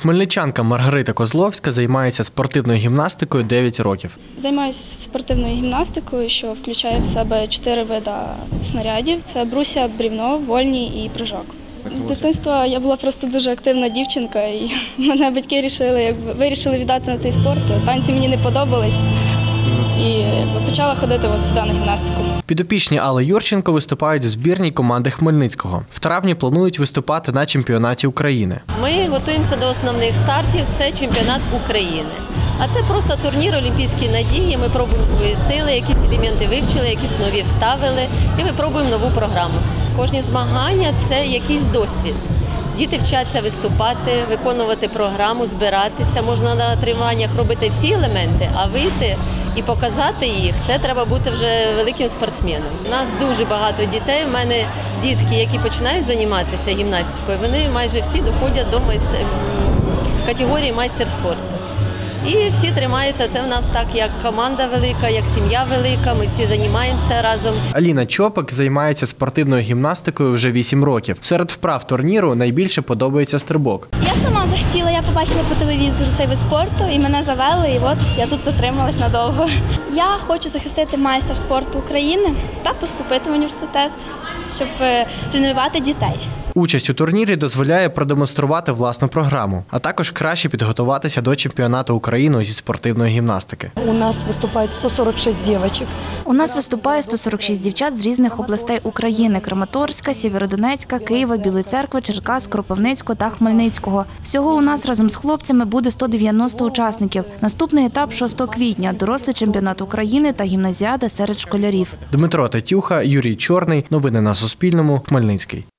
Хмельничанка Маргарита Козловська займається спортивною гімнастикою 9 років. Займаюся спортивною гімнастикою, що включає в себе 4 види снарядів. Це бруся, брівно, вольні і прыжок. З дитинства я була просто дуже активна дівчинка, і мене батьки вирішили віддати на цей спорт. Танці мені не подобались, і почала ходити сюди на гімнастику. Підопічні Алли Юрченко виступають в збірній команди Хмельницького. В травні планують виступати на чемпіонаті України. Ми готуємося до основних стартів, це чемпіонат України. А це просто турнір «Олімпійські надії». Ми пробуємо свої сили, якісь елементи вивчили, якісь нові вставили і ми пробуємо нову програму. Кожні змагання – це якийсь досвід. Діти вчаться виступати, виконувати програму, збиратися. Можна на тренуваннях робити всі елементи, а вийти і показати їх – це треба бути вже великим спортсменом. У нас дуже багато дітей. У мене дітки, які починають займатися гімнастикою, вони майже всі доходять до категорії майстер спорту. І всі тримаються. Це в нас так, як команда велика, як сім'я велика, ми всі займаємося разом. Аліна Чопик займається спортивною гімнастикою вже 8 років. Серед вправ турніру найбільше подобається стрибок. Я сама захотіла, я побачила по телевізору цей вид спорту, і мене завели, і от я тут затрималась надовго. Я хочу захистити майстер спорту України та поступити в університет, щоб тренувати дітей. Участь у турнірі дозволяє продемонструвати власну програму, а також краще підготуватися до чемпіонату України зі спортивної гімнастики. У нас виступає 146 дівчат. У нас виступає 146 дівчат з різних областей України – Краматорська, Сєвєродонецька, Києва, Білої Церкви, Черкас, Кропивницького та Хмельницького. Всього у нас разом з хлопцями буде 190 учасників. Наступний етап – 6 квітня – дорослий чемпіонат України та гімназіада серед школярів. Дмитро Тетюха, Юрій Чорний. Новини на Суспільному. Хмельницький.